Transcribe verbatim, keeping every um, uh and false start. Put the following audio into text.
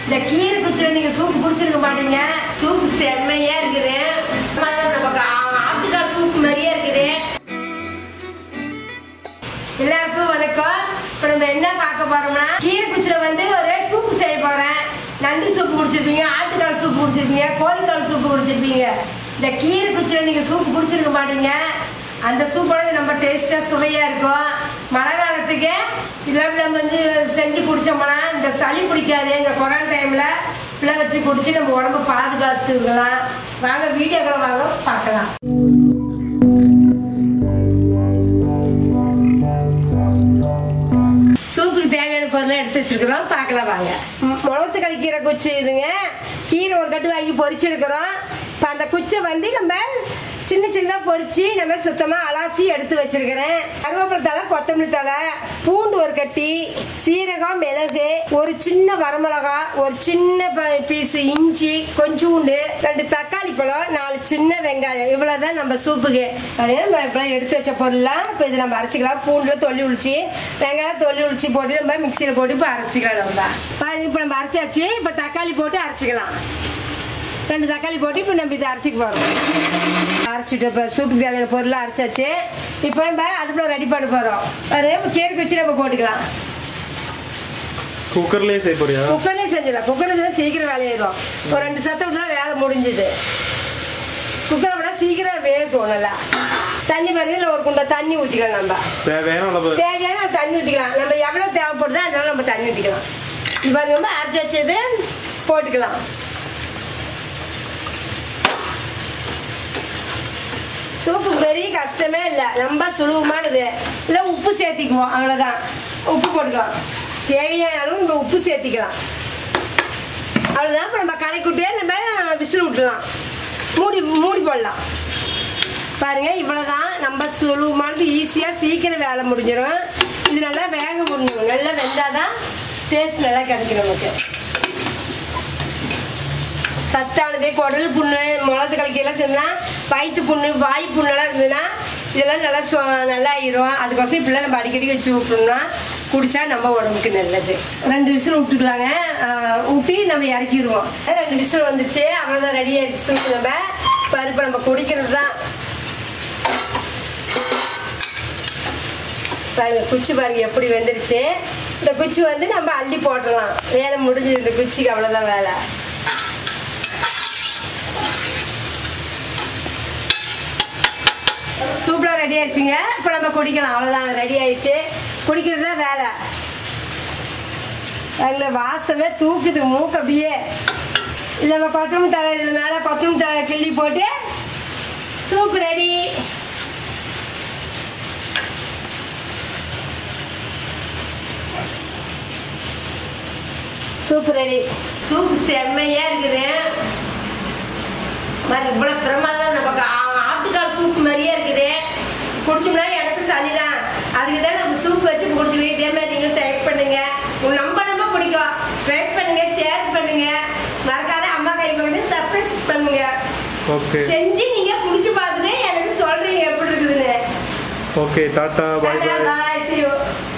இந்த கீரை குச்சில நீங்க சூப் குடிச்சிருக்க மாட்டீங்க. சூப் செம்மையா இருக்குது. நமக்கு ஆட்டுக்கால் சூப் மாதிரியே இருக்குது. எல்லாருக்கும் வணக்கம். இப்ப நம்ம என்ன பார்க்க போறோம்னா கீரை குச்சில வந்து ஒரு சூப் செய்ய போறேன். நண்டு சூப் குடிச்சிருப்பீங்க, ஆட்டுக்கால் சூப் குடிச்சிருப்பீங்க, கோழிக்கால் சூப் குடிச்சிருப்பீங்க. இந்த கீரை குச்சில நீங்க சூப் குடிச்சிருக்க மாட்டீங்க. அந்த சூப்போட நம்ம டேஸ்டா சுவையா இருக்கும். மழை காலத்துக்கு இதெல்லாம் நம்ம வந்து செஞ்சு குடிச்சோம்னா இந்த சளி பிடிக்காது. இந்த கொரோனா டைம்ல பிள்ளை வச்சு குடிச்சு நம்ம உடம்பு பாதுகாத்துக்கலாம். வாங்க வீடியோக்களை வாங்க பார்க்கலாம். சூப்புக்கு தேவையான பொருளை எடுத்து வச்சிருக்கிறோம், பார்க்கலாம் வாங்க. முளத்துக்களி கீரை குச்சி இதுங்க. கீரை ஒரு கட்டு வாங்கி பொரிச்சிருக்கிறோம். இப்போ அந்த குச்சை வந்து நம்ம சின்ன சின்னதாக பொரிச்சு நம்ம சுத்தமாக அலாசி எடுத்து வச்சிருக்கிறேன். கருவேப்பிலை தழை, கொத்தமல்லி தழை, பூண்டு ஒரு கட்டி, சீரகம், மிளகு, ஒரு சின்ன வரமிளகா, ஒரு சின்ன பீஸ் இஞ்சி, கொஞ்சோண்டு, ரெண்டு தக்காளி பழம், நாலு சின்ன வெங்காயம். இவ்வளோதான் நம்ம சூப்புக்கு. நம்ம இப்பெல்லாம் எடுத்து வச்ச பொருள்லாம் இப்போ இது நம்ம அரைச்சிக்கலாம். பூண்டில் தொல்லி உளிச்சு, வெங்காயம் தொல்லி உளிச்சு போட்டு நம்ம மிக்சியில் போட்டு இப்போ அரைச்சிக்கலாம். நம்ம இப்போ நம்ம அரைச்சாச்சு. இப்போ தக்காளி போட்டு அரைச்சிக்கலாம். ரெண்டு தக்காளி போட்டு இப்போ நம்ம இதை அரைச்சிக்க போகிறோம். அரைச்சிட்டு இப்போ சூப்புக்கு தேவையான பொருளை அரைச்சாச்சு. இப்போ நம்ம அடுப்பில் ரெடி பண்ண போகிறோம். அது கீரை வச்சு நம்ம போட்டுக்கலாம். குக்கர்லேயே செய்ய போறியா? குக்கர்லேயே செஞ்சிடலாம். குக்கரில் செஞ்சால் சீக்கிரம் வேலையாயிடும். ஒரு ரெண்டு சத்தம் விட்டுனா வேலை முடிஞ்சுது. குக்கரை விட சீக்கிரம் வேகும். நல்லா தண்ணி பருதில் ஒரு குண்டை தண்ணி ஊற்றிக்கலாம். நம்ம தேவையான தேவையான தண்ணி ஊற்றிக்கலாம். நம்ம எவ்வளோ தேவைப்படுதோ அதனால நம்ம தண்ணி ஊற்றிக்கலாம். இப்போ நம்ம அரைச்சி வச்சது போட்டுக்கலாம். சூப்பு பெரிய கஷ்டமே இல்லை, ரொம்ப சுலபமானது. இல்லை உப்பு சேர்த்திக்குவோம், அவ்வளோதான். உப்பு போட்டுக்கலாம். தேவையான அளவு நம்ம உப்பு சேர்த்திக்கலாம். அவ்வளோதான். இப்போ நம்ம கலக்கிவிட்டே நம்ம விசில் விட்டுலாம். மூடி மூடி போடலாம். பாருங்கள், இவ்வளோதான். நம்ம சுலபமானது, ஈஸியாக சீக்கிரம் வேலை முடிஞ்சிடும். இது நல்லா வேக முடிஞ்சிடும். நல்லா வெந்தால் தான் டேஸ்ட் நல்லா கிடைக்கும் நமக்கு. சத்தானது குடல் புண்ணு, முளத்து கலக்கியெல்லாம் செஞ்சோம்னா வயிற்று புண்ணு, வாய் புண்ணெல்லாம் இருந்ததுன்னா இதெல்லாம் நல்லா நல்லா ஆயிரும். அதுக்கோசரம் இப்படிலாம் நம்ம அடிக்கடி வச்சு விட்டோம்னா குடித்தா நம்ம உடம்புக்கு நல்லது. ரெண்டு விசில் விட்டுக்கலாங்க. ஊற்றி நம்ம இறக்கிடுவோம். ரெண்டு விசில் வந்துருச்சு, அவ்வளோதான். ரெடி ஆகிடுச்சு சூப்பு. நம்ம பருப்பு நம்ம குடிக்கிறது தான். பாருங்க, குச்சி பாருங்க எப்படி வெந்துருச்சு. இந்த குச்சி வந்து நம்ம அள்ளி போட்டுடலாம். வேலை முடிஞ்சது. இந்த குச்சிக்கு அவ்வளோதான் வேலை. சூப்பராக ரெடி ஆயிடுச்சுங்க. இப்போ நம்ம குடிக்கலாம். அவ்வளோதான், ரெடி ஆயிடுச்சு. குடிக்கிறது தான் வேலை. அதில் வாசமே தூக்குது மூக்கு அப்படியே. இல்லை நம்ம கொத்தமல்லி தழை இதில் மேலே கொத்தமல்லி தழை கிள்ளி போட்டு soup ready. Soup ready. Soup செம்மையா இருக்குது. மாதிரி இவ்வளோ பிரமாதம். நமக்கு ஆட்டுக்கால் சூப் மாதிரியே இருக்குது. குடிச்சோம்னா எனக்கு சளிதான். அதுக்கு தான் நம்ம சூப் வச்சு குடிச்சுக்கணும். இதே மாதிரி நீங்களும் ட்ரை பண்ணுங்க. உங்களுக்கு நம்ம நம்ம பிடிக்கும். ட்ரை பண்ணுங்க, ஷேர் பண்ணுங்க. மறக்காத அம்மா கை பக்கத்து சர்ப்ரைஸ் பண்ணுங்க. செஞ்சு நீங்க குடிச்சு பார்த்துட்டு எனக்கு சொல்றீங்க எப்படி இருக்குதுன்னு. ஓகே, டாடா, bye bye. Bye, see you.